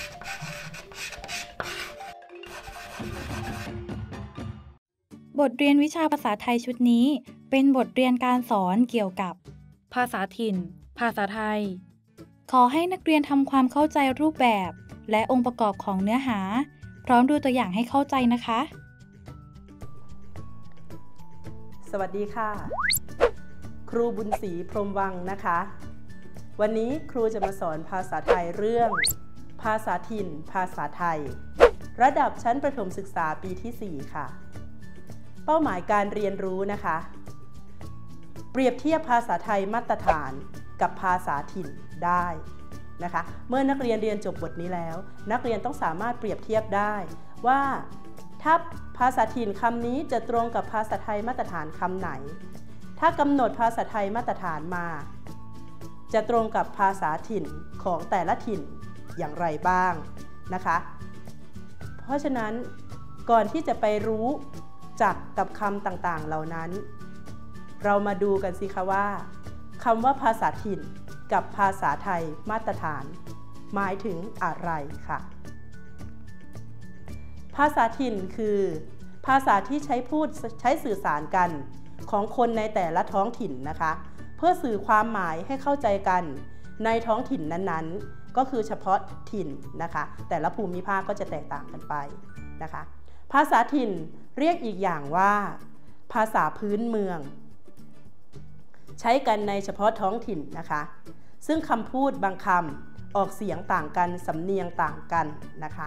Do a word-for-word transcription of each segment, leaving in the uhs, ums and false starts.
บทเรียนวิชาภาษาไทยชุดนี้เป็นบทเรียนการสอนเกี่ยวกับภาษาถิ่นภาษาไทยขอให้นักเรียนทำความเข้าใจรูปแบบและองค์ประกอบของเนื้อหาพร้อมดูตัวอย่างให้เข้าใจนะคะสวัสดีค่ะครูบุญศรีพรหมวังนะคะวันนี้ครูจะมาสอนภาษาไทยเรื่องภาษาถิ่นภาษาไทยระดับชั้นประถมศึกษาปีที่สี่ค่ะเป้าหมายการเรียนรู้นะคะเปรียบเทียบภาษาไทยมาตรฐานกับภาษาถิ่นได้นะคะเมื่อนักเรียนเรียนจบบทนี้แล้วนักเรียนต้องสามารถเปรียบเทียบได้ว่าถ้าภาษาถิ่นคำนี้จะตรงกับภาษาไทยมาตรฐานคำไหนถ้ากำหนดภาษาไทยมาตรฐานมาจะตรงกับภาษาถิ่นของแต่ละถิ่นอย่างไรบ้างนะคะเพราะฉะนั้นก่อนที่จะไปรู้จักกับคำต่างๆเหล่านั้นเรามาดูกันสิคะว่าคำว่าภาษาถิ่นกับภาษาไทยมาตรฐานหมายถึงอะไรค่ะภาษาถิ่นคือภาษาที่ใช้พูดใช้สื่อสารกันของคนในแต่ละท้องถิ่นนะคะเพื่อสื่อความหมายให้เข้าใจกันในท้องถิ่นนั้นๆก็คือเฉพาะถิ่นนะคะแต่ละภูมิภาคก็จะแตกต่างกันไปนะคะภาษาถิ่นเรียกอีกอย่างว่าภาษาพื้นเมืองใช้กันในเฉพาะท้องถิ่นนะคะซึ่งคำพูดบางคำออกเสียงต่างกันสำเนียงต่างกันนะคะ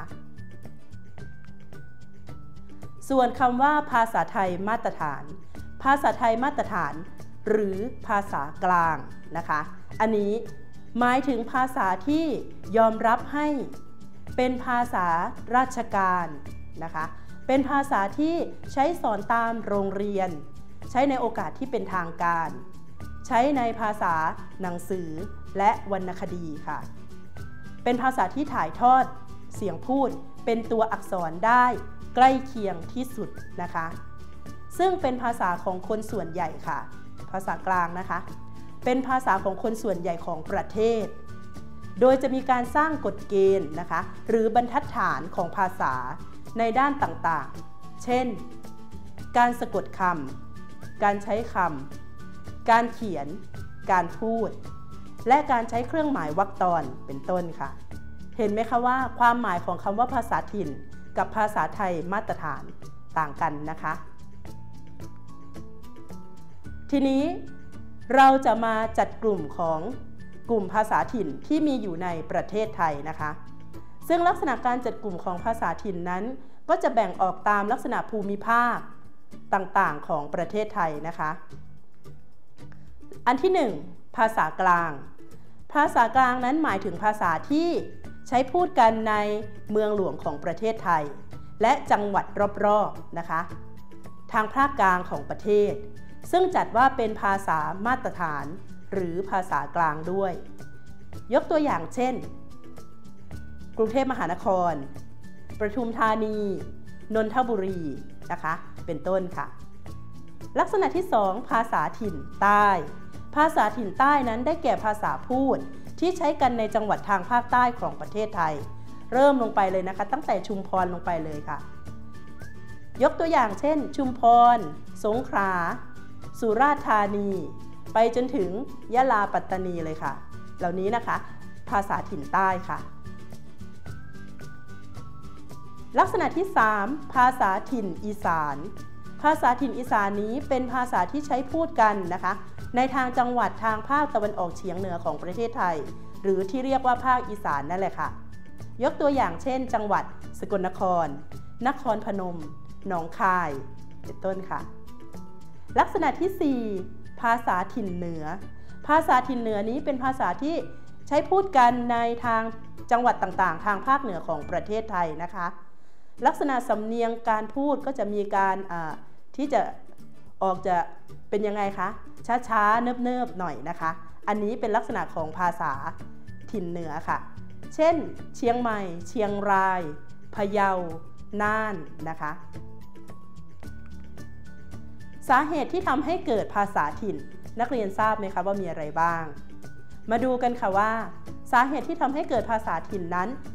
ส่วนคำว่าภาษาไทยมาตรฐานภาษาไทยมาตรฐานหรือภาษากลางนะคะอันนี้หมายถึงภาษาที่ยอมรับให้เป็นภาษาราชการนะคะเป็นภาษาที่ใช้สอนตามโรงเรียนใช้ในโอกาสที่เป็นทางการใช้ในภาษาหนังสือและวรรณคดีค่ะเป็นภาษาที่ถ่ายทอดเสียงพูดเป็นตัวอักษรได้ใกล้เคียงที่สุดนะคะซึ่งเป็นภาษาของคนส่วนใหญ่ค่ะภาษากลางนะคะเป็นภาษาของคนส่วนใหญ่ของประเทศโดยจะมีการสร้างกฎเกณฑ์นะคะหรือบรรทัดฐานของภาษาในด้านต่างๆเช่นการสะกดคำการใช้คำการเขียนการพูดและการใช้เครื่องหมายวรรคตอนเป็นต้นค่ะเห็นไหมคะว่าความหมายของคำว่าภาษาถิ่นกับภาษาไทยมาตรฐานต่างกันนะคะทีนี้เราจะมาจัดกลุ่มของกลุ่มภาษาถิ่นที่มีอยู่ในประเทศไทยนะคะซึ่งลักษณะการจัดกลุ่มของภาษาถิ่นนั้นก็จะแบ่งออกตามลักษณะภูมิภาคต่างๆของประเทศไทยนะคะอันที่หนึ่งภาษากลางภาษากลางนั้นหมายถึงภาษาที่ใช้พูดกันในเมืองหลวงของประเทศไทยและจังหวัดรอบๆนะคะทางภาคกลางของประเทศซึ่งจัดว่าเป็นภาษามาตรฐานหรือภาษากลางด้วยยกตัวอย่างเช่นกรุงเทพมหานครปทุมธานีนนทบุรีนะคะเป็นต้นค่ะลักษณะที่สองภาษาถิ่นใต้ภาษาถิ่นใต้นั้นได้แก่ภาษาพูดที่ใช้กันในจังหวัดทางภาคใต้ของประเทศไทยเริ่มลงไปเลยนะคะตั้งแต่ชุมพรลงไปเลยค่ะยกตัวอย่างเช่นชุมพรสงขลาสุราษฎร์ธานีไปจนถึงยะลาปัตตานีเลยค่ะเหล่านี้นะคะภาษาถิ่นใต้ค่ะลักษณะที่สามภาษาถิ่นอีสานภาษาถิ่นอีสานนี้เป็นภาษาที่ใช้พูดกันนะคะในทางจังหวัดทางภาคตะวันออกเฉียงเหนือของประเทศไทยหรือที่เรียกว่าภาคอีสานนั่นแหละค่ะยกตัวอย่างเช่นจังหวัดสกลนครนครพนมหนองคายเป็นต้นค่ะลักษณะที่สี่ภาษาถิ่นเหนือภาษาถิ่นเหนือนี้เป็นภาษาที่ใช้พูดกันในทางจังหวัดต่างๆทางภาคเหนือของประเทศไทยนะคะลักษณะสำเนียงการพูดก็จะมีการที่จะออกจะเป็นยังไงคะช้าๆเนิบๆหน่อยนะคะอันนี้เป็นลักษณะของภาษาถิ่นเหนือค่ะเช่นเชียงใหม่เชียงรายพะเยาน่านนะคะสาเหตุที่ทำให้เกิดภาษาถิ่นนักเรียนทราบไหมคะว่ามีอะไรบ้างมาดูกันค่ะว่าสาเหตุที่ทำให้เกิดภาษาถิ่นนั้น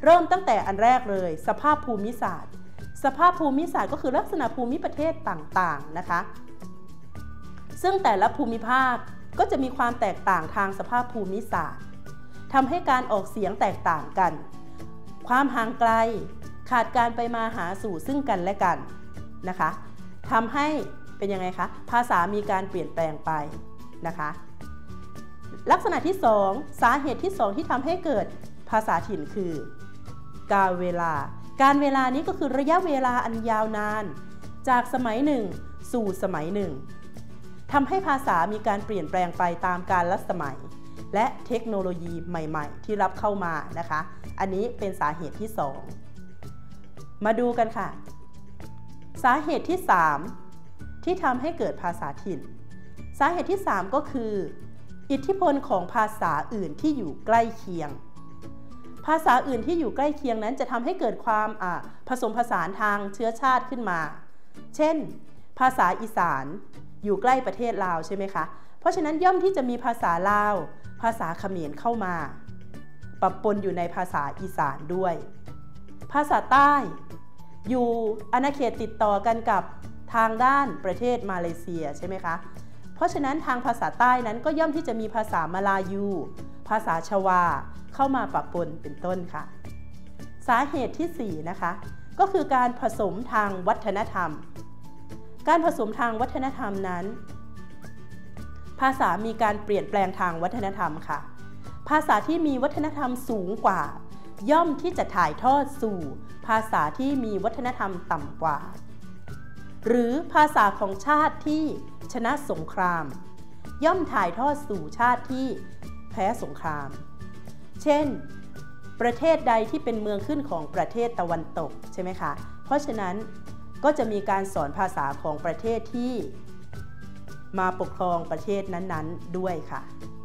เริ่มตั้งแต่อันแรกเลยสภาพภูมิศาสตร์สภาพภูมิศาสตร์ก็คือลักษณะภูมิประเทศต่างๆนะคะซึ่งแต่ละภูมิภาคก็จะมีความแตกต่างทางสภาพภูมิศาสตร์ทำให้การออกเสียงแตกต่างกันความห่างไกลขาดการไปมาหาสู่ซึ่งกันและกันนะคะทำให้เป็นยังไงคะภาษามีการเปลี่ยนแปลงไปนะคะลักษณะที่สองสาเหตุที่สองที่ทำให้เกิดภาษาถิ่นคือการเวลาการเวลานี้ก็คือระยะเวลาอันยาวนานจากสมัยหนึ่งสู่สมัยหนึ่งทำให้ภาษามีการเปลี่ยนแปลงไปตามกาลสมัยและเทคโนโลยีใหม่ๆที่รับเข้ามานะคะอันนี้เป็นสาเหตุที่สองมาดูกันค่ะสาเหตุที่สามที่ทำให้เกิดภาษาถิ่นสาเหตุที่สามก็คืออิทธิพลของภาษาอื่นที่อยู่ใกล้เคียงภาษาอื่นที่อยู่ใกล้เคียงนั้นจะทำให้เกิดความผสมผสานทางเชื้อชาติขึ้นมาเช่นภาษาอีสานอยู่ใกล้ประเทศลาวใช่ไหมคะเพราะฉะนั้นย่อมที่จะมีภาษาลาวภาษาเขมรเข้ามาปะปนอยู่ในภาษาอีสานด้วยภาษาใต้อยู่อาณาเขตติดต่อกันกับทางด้านประเทศมาเลเซียใช่ไหมคะเพราะฉะนั้นทางภาษาใต้นั้นก็ย่อมที่จะมีภาษามลายูภาษาชวาเข้ามาปะปนเป็นต้นค่ะสาเหตุที่สี่นะคะก็คือการผสมทางวัฒนธรรมการผสมทางวัฒนธรรมนั้นภาษามีการเปลี่ยนแปลงทางวัฒนธรรมค่ะภาษาที่มีวัฒนธรรมสูงกว่าย่อมที่จะถ่ายทอดสู่ภาษาที่มีวัฒนธรรมต่ำกว่าหรือภาษาของชาติที่ชนะสงครามย่อมถ่ายทอดสู่ชาติที่แพ้สงครามเช่นประเทศใดที่เป็นเมืองขึ้นของประเทศตะวันตกใช่ไหมคะเพราะฉะนั้นก็จะมีการสอนภาษาของประเทศที่มาปกครองประเทศนั้นๆด้วยค่ะ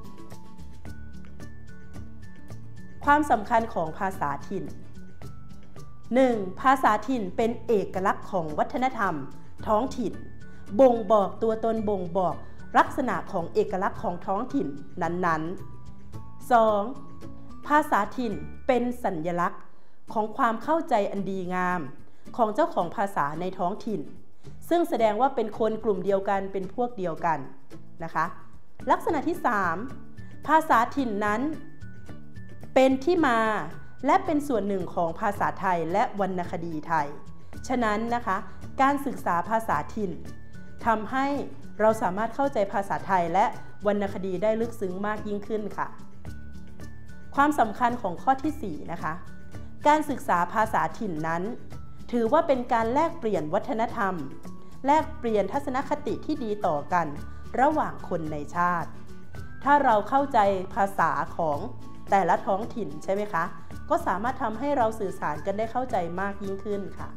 ความสำคัญของภาษาถิ่น หนึ่ง. ภาษาถิ่นเป็นเอกลักษณ์ของวัฒนธรรมท้องถิ่นบ่งบอกตัวตนบ่งบอกลักษณะของเอกลักษณ์ของท้องถิ่นนั้นๆ สอง. ภาษาถิ่นเป็นสัญลักษณ์ของความเข้าใจอันดีงามของเจ้าของภาษาในท้องถิ่นซึ่งแสดงว่าเป็นคนกลุ่มเดียวกันเป็นพวกเดียวกันนะคะลักษณะที่สามภาษาถิ่นนั้นเป็นที่มาและเป็นส่วนหนึ่งของภาษาไทยและวรรณคดีไทยฉะนั้นนะคะการศึกษาภาษาถิ่นทำให้เราสามารถเข้าใจภาษาไทยและวรรณคดีได้ลึกซึ้งมากยิ่งขึ้นค่ะความสำคัญของข้อที่สี่นะคะการศึกษาภาษาถิ่นนั้นถือว่าเป็นการแลกเปลี่ยนวัฒนธรรมแลกเปลี่ยนทัศนคติที่ดีต่อกันระหว่างคนในชาติถ้าเราเข้าใจภาษาของแต่ละท้องถิ่นใช่ไหมคะก็สามารถทำให้เราสื่อสารกันได้เข้าใจมากยิ่งขึ้นค่ะ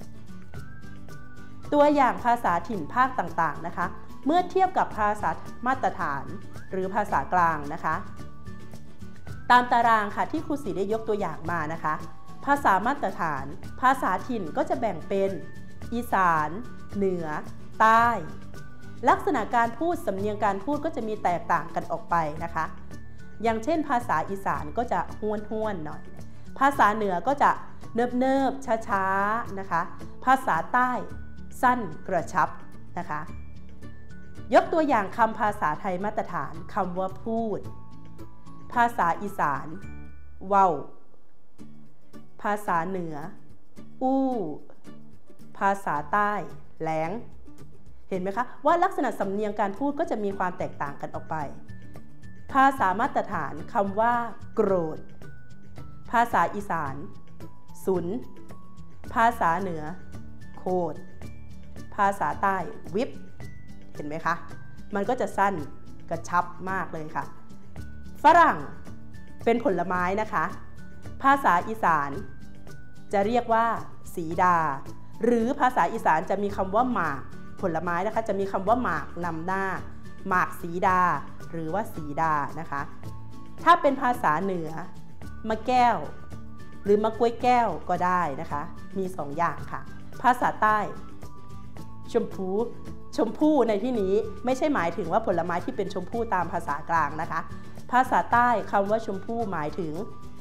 ตัวอย่างภาษาถิ่นภาคต่างๆนะคะเมื่อเทียบกับภาษามาตรฐานหรือภาษากลางนะคะตามตารางค่ะที่ครูศรีได้ยกตัวอย่างมานะคะภาษามาตรฐานภาษาถิ่นก็จะแบ่งเป็นอีสานเหนือใต้ลักษณะการพูดสำเนียงการพูดก็จะมีแตกต่างกันออกไปนะคะอย่างเช่นภาษาอีสานก็จะห้วนห้วนหน่อยภาษาเหนือก็จะเนิบเนิบช้าช้านะคะภาษาใต้สั้นกระชับนะคะยกตัวอย่างคำภาษาไทยมาตรฐานคำว่าพูดภาษาอีสานเว้าภาษาเหนืออู้ภาษาใต้แหลงเห็นไหมคะว่าลักษณะสำเนียงการพูดก็จะมีความแตกต่างกันออกไปภาษามาตรฐานคำว่าโกรธภาษาอีสานสุนภาษาเหนือโคตรภาษาใต้วิบเห็นไหมคะมันก็จะสั้นกระชับมากเลยค่ะฝรั่งเป็นผลไม้นะคะภาษาอีสานจะเรียกว่าสีดาหรือภาษาอีสานจะมีคำว่าหมากผลไม้นะคะจะมีคำว่าหมากนำหน้าหมากสีดาหรือว่าสีดานะคะถ้าเป็นภาษาเหนือมะแก้วหรือมะกล้วยแก้วก็ได้นะคะมีสองอย่างค่ะภาษาใต้ชมพูชมพู่ในที่นี้ไม่ใช่หมายถึงว่าผลไม้ที่เป็นชมพู่ตามภาษากลางนะคะภาษาใต้คำว่าชมพู่หมายถึง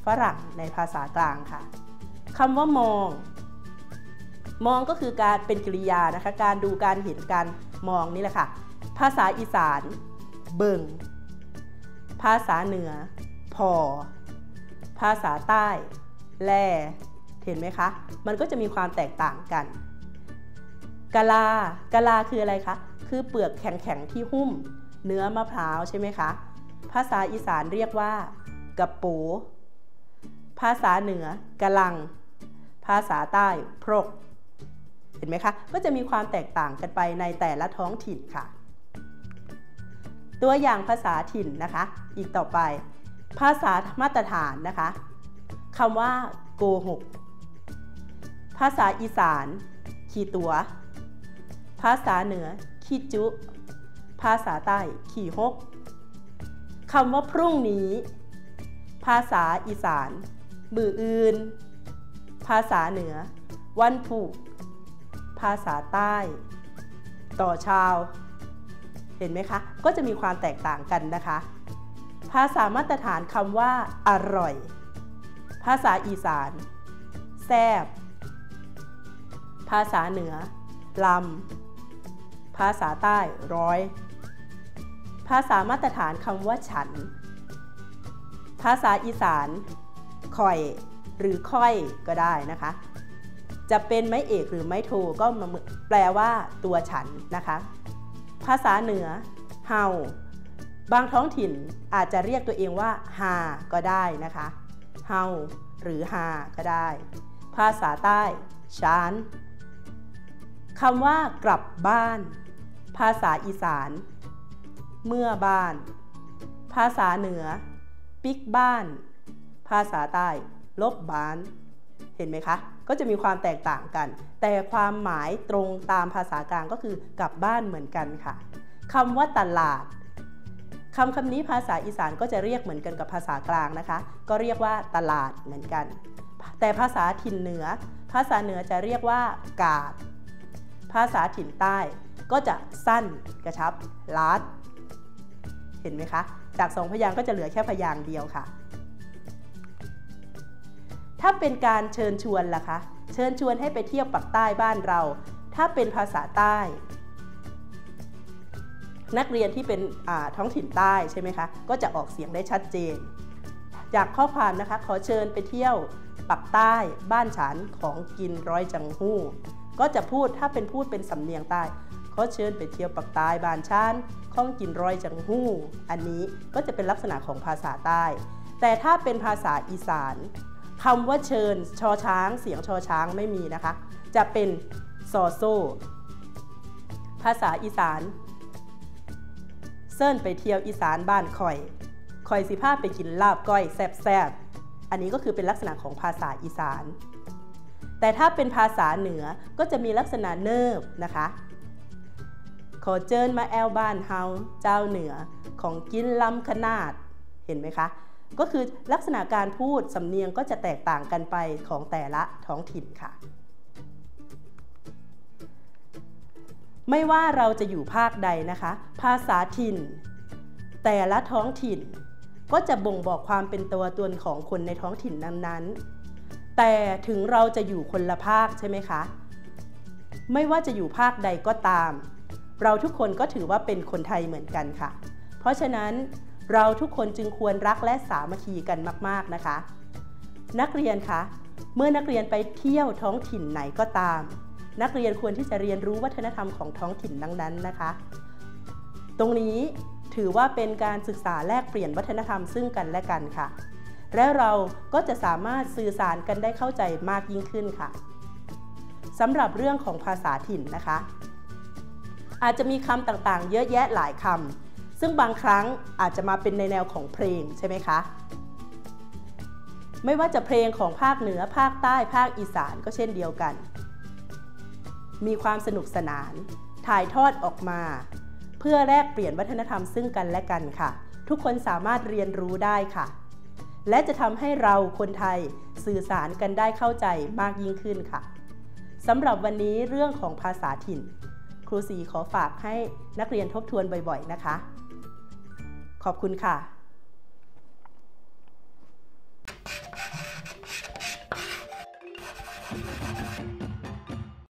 ฝรั่งในภาษากลางค่ะคำว่ามองมองก็คือการเป็นกริยานะคะการดูการเห็นการมองนี่แหละค่ะภาษาอีสานเบิ่งภาษาเหนือพอภาษาใต้แลเห็นไหมคะมันก็จะมีความแตกต่างกันกะลากะลาคืออะไรคะคือเปลือกแข็งๆที่หุ้มเนื้อมะพร้าวใช่ไหมคะภาษาอีสานเรียกว่ากะโปภาษาเหนือกะลังภาษาใต้พรกเห็นไหมคะก็จะมีความแตกต่างกันไปในแต่ละท้องถิ่นค่ะตัวอย่างภาษาถิ่นนะคะอีกต่อไปภาษามาตรฐานนะคะคำว่าโกหกภาษาอีสานขี้ตัวภาษาเหนือขี้จุภาษาใต้ขี้ฮกคำว่าพรุ่งนี้ภาษาอีสานมืออื่นภาษาเหนือวันพุธภาษาใต้ต่อชาวเห็นไหมคะก็จะมีความแตกต่างกันนะคะภาษามาตรฐานคำว่าอร่อยภาษาอีสานแซ่บภาษาเหนือลำภาษาใต้ร้อยภาษามาตรฐานคำว่าฉันภาษาอีสานค่อยหรือค่อยก็ได้นะคะจะเป็นไม้เอกหรือไม้โทก็แปลว่าตัวฉันนะคะภาษาเหนือเฮาบางท้องถิ่นอาจจะเรียกตัวเองว่าฮาก็ได้นะคะเฮาหรือฮาก็ได้ภาษาใต้ชานคำว่ากลับบ้านภาษาอีสานเมื่อบ้านภาษาเหนือปิกบ้านภาษาใต้ลบบ้านเห็นไหมคะก็จะมีความแตกต่างกันแต่ความหมายตรงตามภาษากลางก็คือกลับบ้านเหมือนกันค่ะคำว่าตลาดคำคำนี้ภาษาอีสานก็จะเรียกเหมือนกันกับภาษากลางนะคะก็เรียกว่าตลาดเหมือนกันแต่ภาษาถิ่นเหนือภาษาเหนือจะเรียกว่ากาดภาษาถิ่นใต้ก็จะสั้นกระชับลาดเห็นไหมคะจากสองพยางค์ก็จะเหลือแค่พยางค์เดียวค่ะถ้าเป็นการเชิญชวนล่ะคะเชิญชวนให้ไปเที่ยวปักใต้บ้านเราถ้าเป็นภาษาใต้นักเรียนที่เป็นท้องถิ่นใต้ใช่ไหมคะก็จะออกเสียงได้ชัดเจนจากข้อความนะคะขอเชิญไปเที่ยวปักใต้บ้านฉันของกินร้อยจังหู้ก็จะพูดถ้าเป็นพูดเป็นสำเนียงใต้ขอเชิญไปเที่ยวปักใต้บ้านฉันของกินร้อยจังหู้อันนี้ก็จะเป็นลักษณะของภาษาใต้แต่ถ้าเป็นภาษาอีสานคำว่าเชิญชอช้างเสียงชอช้างไม่มีนะคะจะเป็นซอโซ่ภาษาอีสานเซิ่นไปเที่ยวอีสานบ้านคอยคอยสิพาไปกินลาบก้อยแซ่บๆอันนี้ก็คือเป็นลักษณะของภาษาอีสานแต่ถ้าเป็นภาษาเหนือก็จะมีลักษณะเนิบนะคะขอเจิญมาแอลบ้านเฮาเจ้าเหนือของกินล้ำขนาดเห็นไหมคะก็คือลักษณะการพูดสำเนียงก็จะแตกต่างกันไปของแต่ละท้องถิ่นค่ะไม่ว่าเราจะอยู่ภาคใดนะคะภาษาถิ่นแต่ละท้องถิ่นก็จะบ่งบอกความเป็นตัวตนของคนในท้องถิ่นนั้นๆแต่ถึงเราจะอยู่คนละภาคใช่ไหมคะไม่ว่าจะอยู่ภาคใดก็ตามเราทุกคนก็ถือว่าเป็นคนไทยเหมือนกันค่ะเพราะฉะนั้นเราทุกคนจึงควรรักและสามัคคีกันมากๆนะคะนักเรียนคะเมื่อนักเรียนไปเที่ยวท้องถิ่นไหนก็ตามนักเรียนควรที่จะเรียนรู้วัฒนธรรมของท้องถิ่นนั้นๆนะคะตรงนี้ถือว่าเป็นการศึกษาแลกเปลี่ยนวัฒนธรรมซึ่งกันและกันค่ะและเราก็จะสามารถสื่อสารกันได้เข้าใจมากยิ่งขึ้นค่ะสำหรับเรื่องของภาษาถิ่นนะคะอาจจะมีคำต่างๆเยอะแยะหลายคำซึ่งบางครั้งอาจจะมาเป็นในแนวของเพลงใช่ไหมคะไม่ว่าจะเพลงของภาคเหนือภาคใต้ภาคอีสานก็เช่นเดียวกันมีความสนุกสนานถ่ายทอดออกมาเพื่อแลกเปลี่ยนวัฒนธรรมซึ่งกันและกันค่ะทุกคนสามารถเรียนรู้ได้ค่ะและจะทำให้เราคนไทยสื่อสารกันได้เข้าใจมากยิ่งขึ้นค่ะสำหรับวันนี้เรื่องของภาษาถิ่นครูศรีขอฝากให้นักเรียนทบทวนบ่อยๆนะคะขอบคุณค่ะค่ะ